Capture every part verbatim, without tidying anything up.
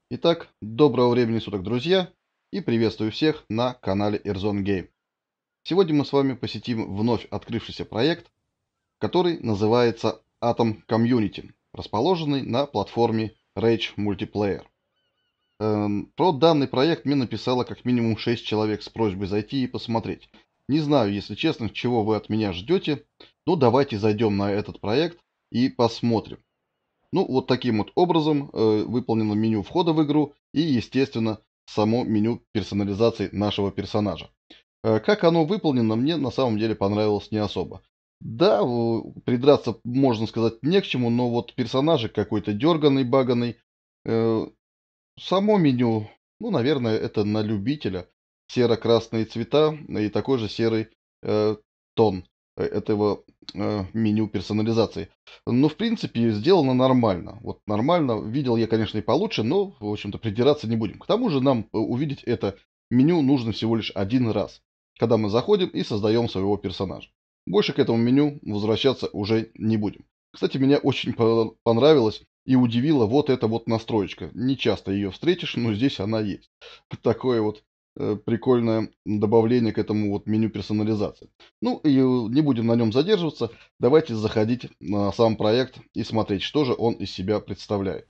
Итак, доброго времени суток, друзья, и приветствую всех на канале Airzone Game. Сегодня мы с вами посетим вновь открывшийся проект, который называется Atom Community, расположенный на платформе Rage Multiplayer. Эм, Про данный проект мне написало как минимум шесть человек с просьбой зайти и посмотреть. Не знаю, если честно, чего вы от меня ждете, но давайте зайдем на этот проект и посмотрим. Ну, вот таким вот образом э, выполнено меню входа в игру и, естественно, само меню персонализации нашего персонажа. Э, как оно выполнено, мне на самом деле понравилось не особо. Да, в- придраться, можно сказать, не к чему, но вот персонажик какой-то дерганый, баганый. Э, Само меню, ну, наверное, это на любителя. Серо-красные цвета и такой же серый э, тон э, этого э, меню персонализации. Но, в принципе, сделано нормально. Вот нормально. Видел я, конечно, и получше, но, в общем-то, придираться не будем. К тому же нам э, увидеть это меню нужно всего лишь один раз, когда мы заходим и создаем своего персонажа. Больше к этому меню возвращаться уже не будем. Кстати, меня очень по- понравилось и удивила вот эта вот настроечка. Не часто ее встретишь, но здесь она есть. Такое вот э, прикольное добавление к этому вот меню персонализации. Ну и э, не будем на нем задерживаться. Давайте заходить на сам проект и смотреть, что же он из себя представляет.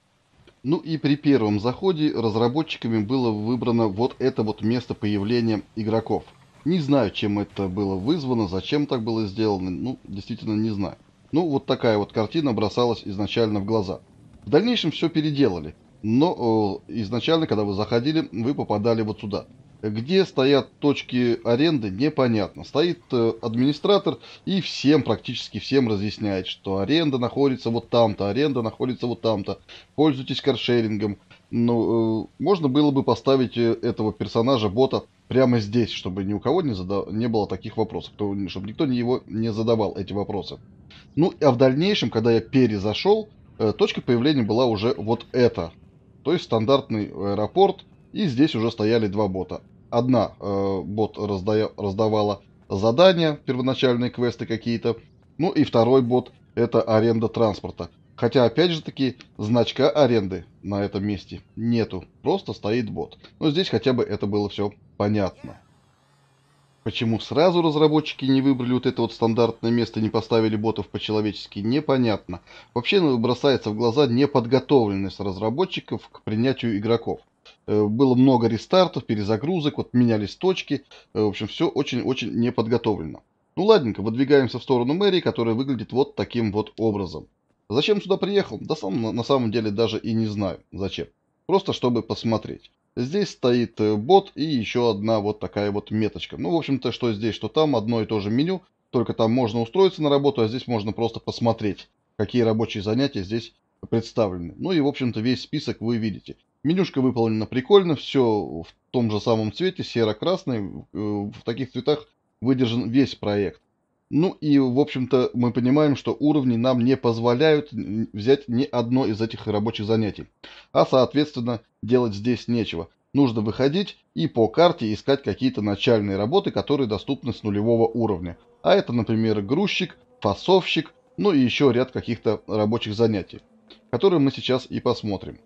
Ну и при первом заходе разработчиками было выбрано вот это вот место появления игроков. Не знаю, чем это было вызвано, зачем так было сделано, ну, действительно не знаю. Ну, вот такая вот картина бросалась изначально в глаза. В дальнейшем все переделали, но э, изначально, когда вы заходили, вы попадали вот сюда. Где стоят точки аренды, непонятно. Стоит э, администратор и всем, практически всем разъясняет, что аренда находится вот там-то, аренда находится вот там-то. Пользуйтесь каршерингом. Ну, э, можно было бы поставить э, этого персонажа, бота, прямо здесь, чтобы ни у кого не, зада- не было таких вопросов, кто- чтобы никто не его не задавал эти вопросы. Ну, а в дальнейшем, когда я перезашел, э, точка появления была уже вот эта. То есть стандартный аэропорт, и здесь уже стояли два бота. Одна э, бот раздая- раздавала задания, первоначальные квесты какие-то, ну и второй бот это аренда транспорта. Хотя, опять же таки, значка аренды на этом месте нету, просто стоит бот. Но здесь хотя бы это было все понятно. Почему сразу разработчики не выбрали вот это вот стандартное место и не поставили ботов по-человечески, непонятно. Вообще ну, бросается в глаза неподготовленность разработчиков к принятию игроков. Э, Было много рестартов, перезагрузок, вот менялись точки. Э, В общем, все очень-очень неподготовлено. Ну ладненько, выдвигаемся в сторону мэрии, которая выглядит вот таким вот образом. Зачем сюда приехал? Да сам на на самом деле даже и не знаю зачем. Просто чтобы посмотреть. Здесь стоит э, бот и еще одна вот такая вот меточка. Ну, в общем-то, что здесь, что там, одно и то же меню, только там можно устроиться на работу, а здесь можно просто посмотреть, какие рабочие занятия здесь представлены. Ну и, в общем-то, весь список вы видите. Менюшка выполнена прикольно, все в том же самом цвете, серо-красный, э, в таких цветах выдержан весь проект. Ну и, в общем-то, мы понимаем, что уровни нам не позволяют н- взять ни одно из этих рабочих занятий. А, соответственно, делать здесь нечего. Нужно выходить и по карте искать какие-то начальные работы, которые доступны с нулевого уровня. А это, например, грузчик, фасовщик, ну и еще ряд каких-то рабочих занятий, которые мы сейчас и посмотрим.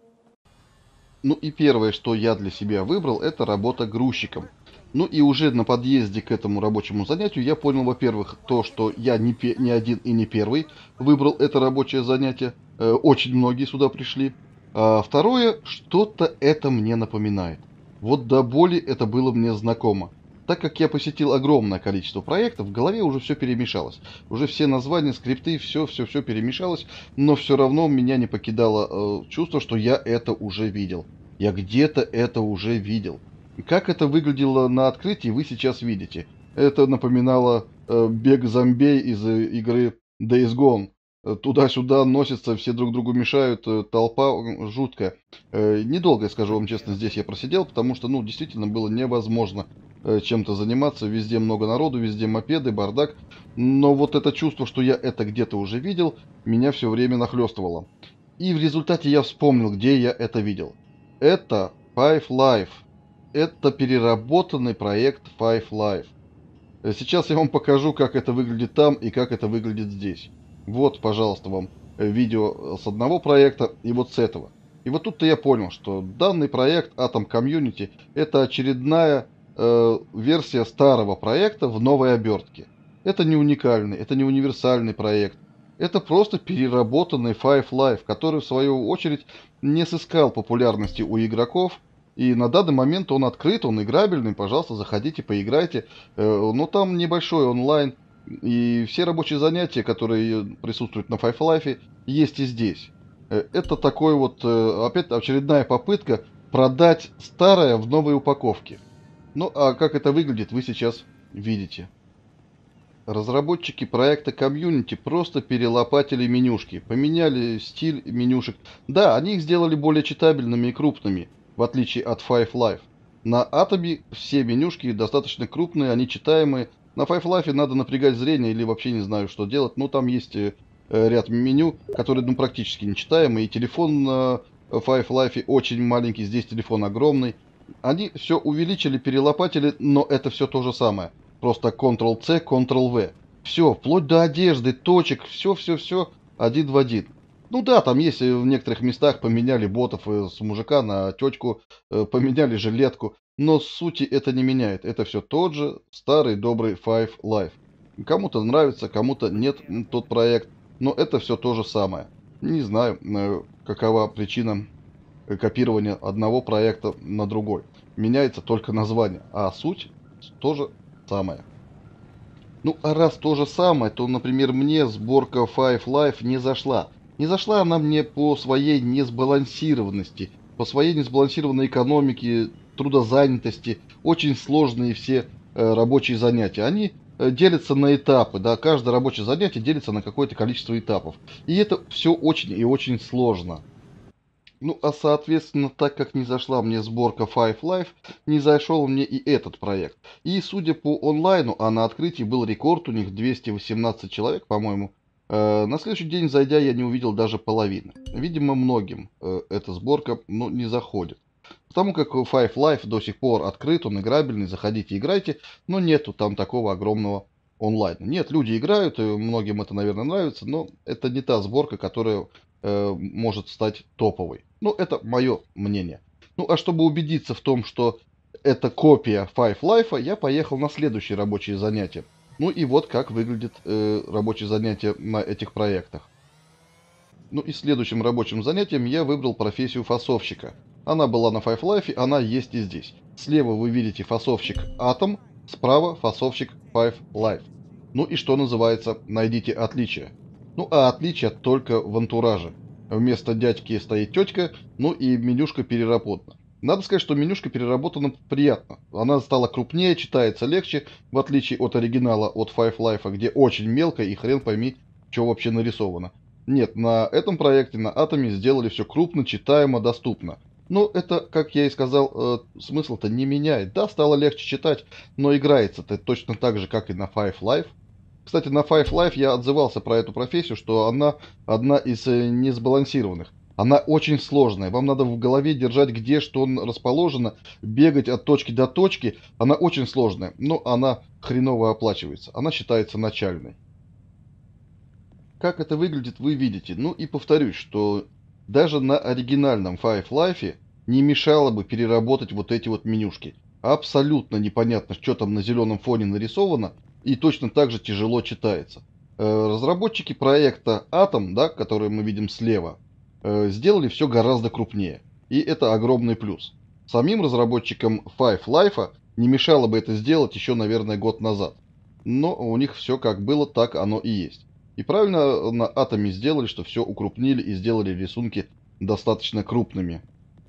Ну и первое, что я для себя выбрал, это работа грузчиком. Ну и уже на подъезде к этому рабочему занятию я понял, во-первых, то, что я не, пе- не один и не первый выбрал это рабочее занятие. Э, очень многие сюда пришли. А второе, что-то это мне напоминает. Вот до боли это было мне знакомо. Так как я посетил огромное количество проектов, в голове уже все перемешалось. Уже все названия, скрипты, все-все-все перемешалось, но все равно меня не покидало э, чувство, что я это уже видел. Я где-то это уже видел. И как это выглядело на открытии, вы сейчас видите. Это напоминало э, бег зомбей из э, игры Days Gone. Э, Туда-сюда носятся, все друг другу мешают, э, толпа м, жуткая. Э, недолго, я скажу вам честно, здесь я просидел, потому что, ну, действительно было невозможно э, чем-то заниматься. Везде много народу, везде мопеды, бардак. Но вот это чувство, что я это где-то уже видел, меня все время нахлестывало. И в результате я вспомнил, где я это видел. Это Five Life. Это переработанный проект Five Life. Э, Сейчас я вам покажу, как это выглядит там и как это выглядит здесь. Вот, пожалуйста, вам э, видео э, с одного проекта и вот с этого. И вот тут-то я понял, что данный проект Atom Community — это очередная э, версия старого проекта в новой обертке. Это не уникальный, это не универсальный проект. Это просто переработанный Five Life, который в свою очередь не сыскал популярности у игроков. И на данный момент он открыт, он играбельный, пожалуйста, заходите, поиграйте. Э, но там небольшой онлайн, и все рабочие занятия, которые присутствуют на Five Life, есть и здесь. Э, Это такой вот, э, опять очередная попытка продать старое в новой упаковке. Ну, а как это выглядит, вы сейчас видите. Разработчики проекта Community просто перелопатили менюшки, поменяли стиль менюшек. Да, они их сделали более читабельными и крупными, в отличие от Five Life. На Atom все менюшки достаточно крупные, они читаемые. На Five Life надо напрягать зрение или вообще не знаю, что делать. Но там есть э, э, ряд меню, которые ну, практически нечитаемые. И телефон на Five Life очень маленький, здесь телефон огромный. Они все увеличили, перелопатили, но это все то же самое. Просто контрол-C, контрол-V. Все, вплоть до одежды, точек, все-все-все один в один. Ну да, там есть э, в некоторых местах поменяли ботов э, с мужика на тетку, э, поменяли жилетку, но сути это не меняет. Это все тот же старый добрый Five Life. Кому-то нравится, кому-то нет м, тот проект, но это все то же самое. Не знаю, э, какова причина э, копирования одного проекта на другой. Меняется только название, а суть тоже самое. Ну, а раз то же самое, то, например, мне сборка Five Life не зашла. Не зашла она мне по своей несбалансированности, по своей несбалансированной экономике, трудозанятости, очень сложные все э, рабочие занятия. Они э, делятся на этапы, да, каждое рабочее занятие делится на какое-то количество этапов. И это все очень и очень сложно. Ну, а соответственно, так как не зашла мне сборка Five Life, не зашел мне и этот проект. И судя по онлайну, а на открытии был рекорд, у них двести восемнадцать человек, по-моему, э, на следующий день, зайдя, я не увидел даже половины. Видимо, многим э, эта сборка, ну, не заходит. Потому как Five Life до сих пор открыт, он играбельный, заходите, играйте, но нету там такого огромного онлайна. Нет, люди играют, и многим это, наверное, нравится, но это не та сборка, которая э, может стать топовой. Ну, это мое мнение. Ну, а чтобы убедиться в том, что это копия Five Life, я поехал на следующие рабочие занятия. Ну и вот как выглядит э, рабочее занятие на этих проектах. Ну и следующим рабочим занятием я выбрал профессию фасовщика. Она была на Five Life, она есть и здесь. Слева вы видите фасовщик Atom, справа фасовщик Five Life. Ну и что называется, найдите отличия. Ну а отличия только в антураже. Вместо дядьки стоит тетка, ну и менюшка переработана. Надо сказать, что менюшка переработана приятно. Она стала крупнее, читается легче, в отличие от оригинала, от Five Life, где очень мелко и хрен пойми, что вообще нарисовано. Нет, на этом проекте, на Атоме, сделали все крупно, читаемо, доступно. Но это, как я и сказал, э, смысл-то не меняет. Да, стало легче читать, но играется-то точно так же, как и на Five Life. Кстати, на Five Life я отзывался про эту профессию, что она одна из э, несбалансированных. Она очень сложная. Вам надо в голове держать, где что расположено, бегать от точки до точки. Она очень сложная, но она хреново оплачивается. Она считается начальной. Как это выглядит, вы видите. Ну и повторюсь, что даже на оригинальном Five Life не мешало бы переработать вот эти вот менюшки. Абсолютно непонятно, что там на зеленом фоне нарисовано, и точно так же тяжело читается. Э, Разработчики проекта Atom, да, который мы видим слева, э, сделали все гораздо крупнее. И это огромный плюс. Самим разработчикам Five Life не мешало бы это сделать еще, наверное, год назад. Но у них все как было, так оно и есть. И правильно на Атоме сделали, что все укрупнили и сделали рисунки достаточно крупными.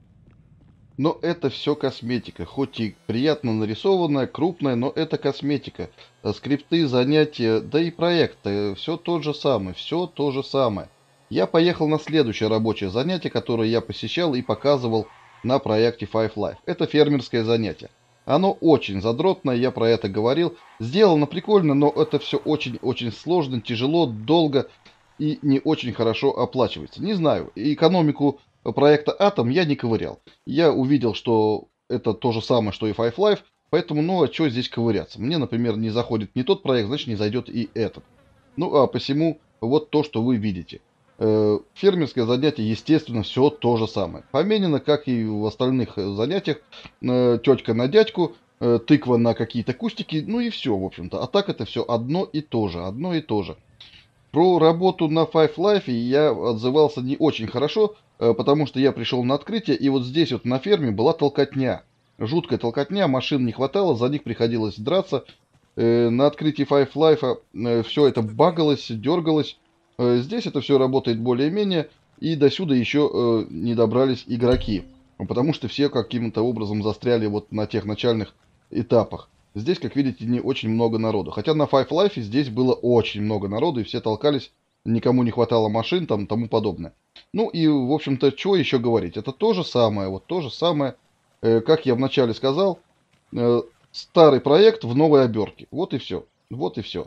Но это все косметика. Хоть и приятно нарисованная, крупная, но это косметика. А скрипты, занятия, да и проекты, все то же самое, все то же самое. Я поехал на следующее рабочее занятие, которое я посещал и показывал на проекте Five Life. Это фермерское занятие. Оно очень задротное, я про это говорил. Сделано прикольно, но это все очень-очень сложно, тяжело, долго и не очень хорошо оплачивается. Не знаю, экономику проекта Atom я не ковырял. Я увидел, что это то же самое, что и Five Life, поэтому, ну, а что здесь ковыряться? Мне, например, не заходит не тот проект, значит, не зайдет и этот. Ну, а посему вот то, что вы видите. Э, Фермерское занятие, естественно, все то же самое. Поменено, как и в остальных э, занятиях. Э, Тетка на дядьку, э, тыква на какие-то кустики, ну и все, в общем-то. А так это все одно и то же, одно и то же. Про работу на Five Life я отзывался не очень хорошо, э, потому что я пришел на открытие, и вот здесь вот на ферме была толкотня. Жуткая толкотня, машин не хватало, за них приходилось драться. Э, На открытии Five Life все это багалось, дергалось. Э, Здесь это все работает более-менее, и до сюда еще э, не добрались игроки, потому что все каким-то образом застряли вот на тех начальных этапах. Здесь, как видите, не очень много народу. Хотя на Five Life здесь было очень много народу, и все толкались, никому не хватало машин, там, тому подобное. Ну и, в общем-то, что еще говорить? Это то же самое, вот то же самое, э, как я вначале сказал, э, старый проект в новой обертке. Вот и все. Вот и все.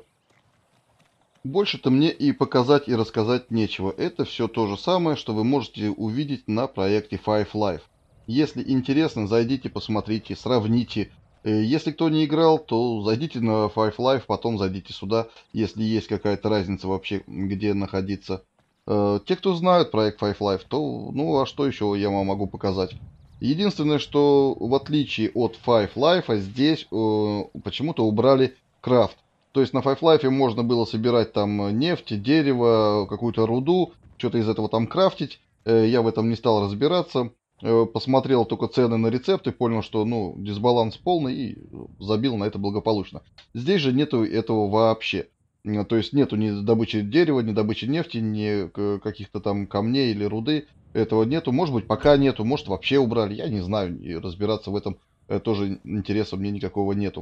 Больше-то мне и показать, и рассказать нечего. Это все то же самое, что вы можете увидеть на проекте Five Life. Если интересно, зайдите, посмотрите, сравните. Э, Если кто не играл, то зайдите на Five Life, потом зайдите сюда, если есть какая-то разница вообще, где находиться. Э, Те, кто знают проект Five Life, то, ну, а что еще я вам могу показать? Единственное, что в отличие от Five Life, здесь э, почему-то убрали крафт. То есть на Five Life можно было собирать там нефть, дерево, какую-то руду, что-то из этого там крафтить. Э, Я в этом не стал разбираться. Э, Посмотрел только цены на рецепты, понял, что ну дисбаланс полный и забил на это благополучно. Здесь же нету этого вообще. М, То есть нету ни добычи дерева, ни добычи нефти, ни к- каких-то там камней или руды. Этого нету. Может быть, пока нету, может вообще убрали. Я не знаю. И разбираться в этом э, тоже интереса мне никакого нету.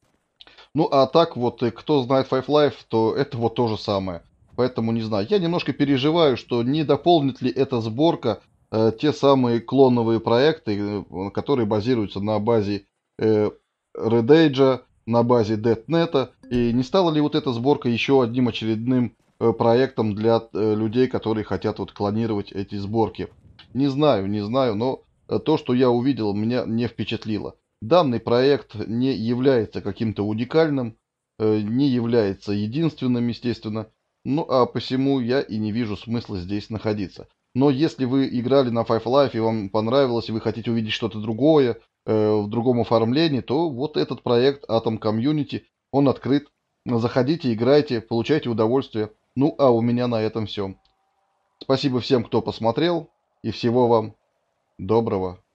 Ну, а так вот, э, кто знает Five Life, то это вот то же самое. Поэтому не знаю. Я немножко переживаю, что не дополнит ли эта сборка э, те самые клоновые проекты, э, которые базируются на базе э, Red Age, на базе DeathNet. И не стала ли вот эта сборка еще одним очередным э, проектом для э, людей, которые хотят вот клонировать эти сборки? Не знаю, не знаю, но э, то, что я увидел, меня не впечатлило. Данный проект не является каким-то уникальным, э, не является единственным, естественно. Ну, а посему я и не вижу смысла здесь находиться. Но если вы играли на Five Life и вам понравилось, и вы хотите увидеть что-то другое, э, в другом оформлении, то вот этот проект Atom Community, он открыт. Заходите, играйте, получайте удовольствие. Ну, а у меня на этом все. Спасибо всем, кто посмотрел, и всего вам доброго.